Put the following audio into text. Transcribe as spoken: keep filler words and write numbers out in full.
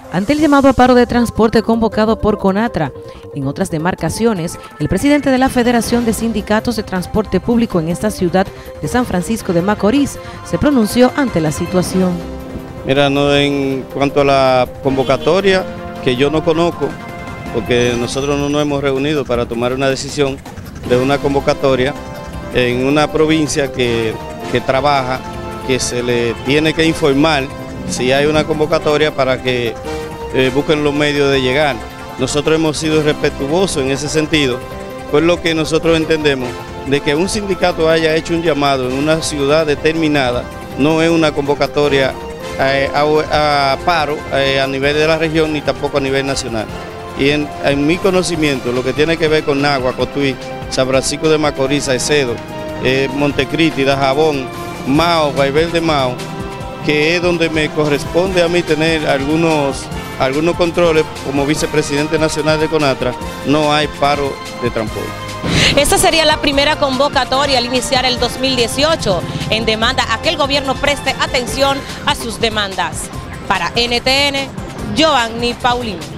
Ante el llamado a paro de transporte convocado por CONATRA, en otras demarcaciones, el presidente de la Federación de Sindicatos de Transporte Público en esta ciudad de San Francisco de Macorís se pronunció ante la situación. Mira, no, en cuanto a la convocatoria, que yo no conozco, porque nosotros no nos hemos reunido para tomar una decisión de una convocatoria en una provincia que, que trabaja, que se le tiene que informar si hay una convocatoria para que eh, busquen los medios de llegar. Nosotros hemos sido respetuosos en ese sentido, pues lo que nosotros entendemos de que un sindicato haya hecho un llamado en una ciudad determinada no es una convocatoria eh, a, a paro eh, a nivel de la región ni tampoco a nivel nacional. Y en, en mi conocimiento, lo que tiene que ver con Nagua, Cotuí, San Francisco de Macorís, Salcedo, eh, Montecristi, Dajabón, Mao, Valverde Mao, que es donde me corresponde a mí tener algunos, algunos controles como vicepresidente nacional de CONATRA, no hay paro de transporte. Esta sería la primera convocatoria al iniciar el dos mil dieciocho en demanda a que el gobierno preste atención a sus demandas. Para N T N, Giovanni Paulino.